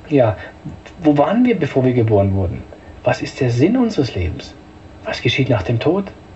Ja, wo waren wir, bevor wir geboren wurden? Was ist der Sinn unseres Lebens? Was geschieht nach dem Tod?